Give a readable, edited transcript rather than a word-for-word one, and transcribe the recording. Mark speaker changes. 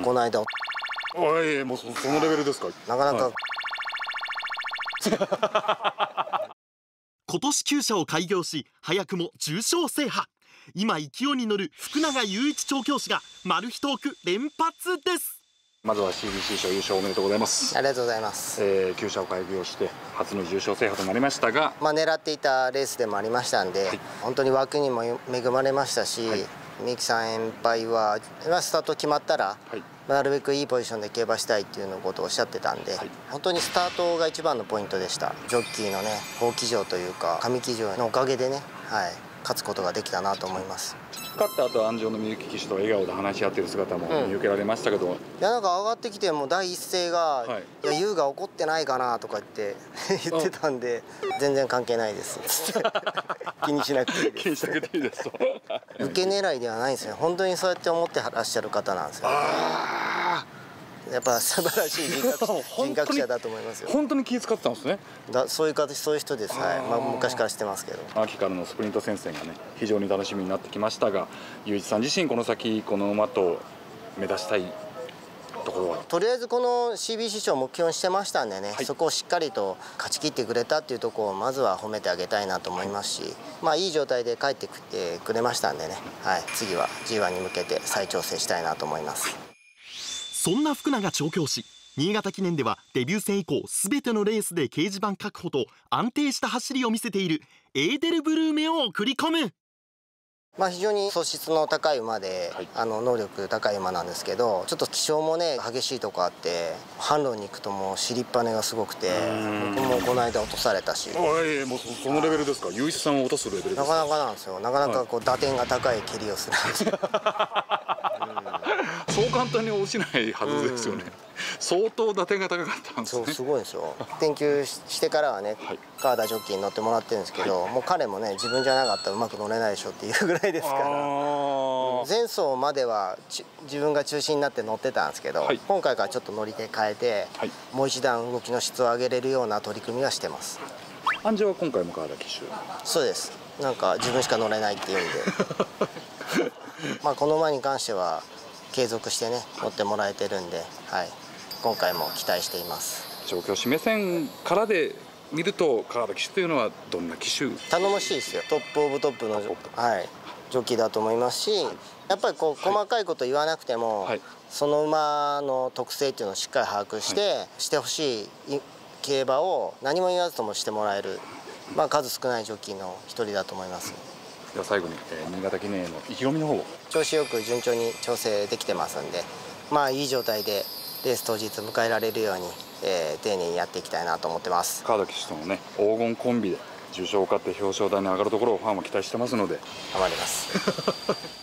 Speaker 1: この間、
Speaker 2: おい、もうそのレベルですか。
Speaker 1: なかなか、
Speaker 3: 今年厩舎を開業し早くも重賞制覇。今勢いに乗る福永雄一調教師がマル秘トーク連発です。
Speaker 2: まずは CBC 賞優勝おめでとうございます。
Speaker 1: ありがとうございます。
Speaker 2: 厩舎を開業して初の重賞制覇となりましたが、
Speaker 1: 狙っていたレースでもありましたんで、本当に枠にも恵まれましたし、三木さん遠輩はスタート決まったら、なるべくいいポジションで競馬したいっていうのことをおっしゃってたんで、本当にスタートが一番のポイントでした。ジョッキーのね、好騎乗というか上騎乗のおかげでね、勝つことができたなと思います。
Speaker 2: 勝った後、安城のみゆき騎手と笑顔で話し合っている姿も見受けられましたけど、
Speaker 1: いや、なんか上がってきても第一声が「いや、優が怒ってないかな」とか言ってたんで、全然関係ないです気にしなくていいです。
Speaker 2: 気にしなくていいですと
Speaker 1: 受け狙いではないんですよ。本当にそうやって思ってらっしゃる方なんですよ。やっぱ素晴らしい人格者だと思いますよ。
Speaker 2: 本当に気遣ってたんですね。
Speaker 1: そういう人です。昔から知ってますけど。
Speaker 2: 秋からのスプリント戦線がね、非常に楽しみになってきましたが、雄一さん自身この先この馬と目指したいところは。
Speaker 1: とりあえずこの CBC 賞を目標にしてましたんでね、そこをしっかりと勝ち切ってくれたっていうところをまずは褒めてあげたいなと思いますし、いい状態で帰ってきてくれましたんでね、次は G1 に向けて再調整したいなと思います。
Speaker 3: そんな福永調教師、新潟記念ではデビュー戦以降全てのレースで掲示板確保と安定した走りを見せているエーデルブルーメを送り込む。
Speaker 1: 非常に素質の高い馬で、能力高い馬なんですけど、ちょっと気性もね激しいとこあって、反路に行くともう尻っぱねがすごくて、僕もこの間落とされたし。
Speaker 2: おい、もうそのレベルですか。雄一さんを落とすレベルですか。
Speaker 1: なかなかなんですよ。なかなかこう打点が高い蹴りをするんですよ
Speaker 2: そう簡単に落ちないはずですよね。相当打点が高かったんですね。
Speaker 1: そう、すごいんですよ。転厩してからはね、川田ジョッキーに乗ってもらってるんですけど、もう彼もね、自分じゃなかったらうまく乗れないでしょっていうぐらいですから、前走までは自分が中心になって乗ってたんですけど、今回からちょっと乗り手変えて、もう一段動きの質を上げれるような取り組みはしてます。
Speaker 2: 安城は今回も川田騎手。
Speaker 1: そうです。なんか自分しか乗れないっていうんでこの馬に関しては継続してね乗ってもらえてるんで、今回も期待しています。
Speaker 2: 調教師目線からで見ると川田騎手というのはどんな騎手？
Speaker 1: 頼もしいですよ。トップオブトップのジョッキーだと思いますし、やっぱりこう細かいこと言わなくても、その馬の特性っていうのをしっかり把握してほしい競馬を何も言わずともしてもらえる、数少ないジョッキーの一人だと思います。
Speaker 2: では最後に、新潟記念への意気込みの方を。
Speaker 1: 調子よく順調に調整できてますんで、いい状態でレース当日迎えられるように、丁寧にやっていきたいなと思ってます。
Speaker 2: 川田騎手とのね黄金コンビで重賞を勝って表彰台に上がるところをファンは期待してますので
Speaker 1: 頑張ります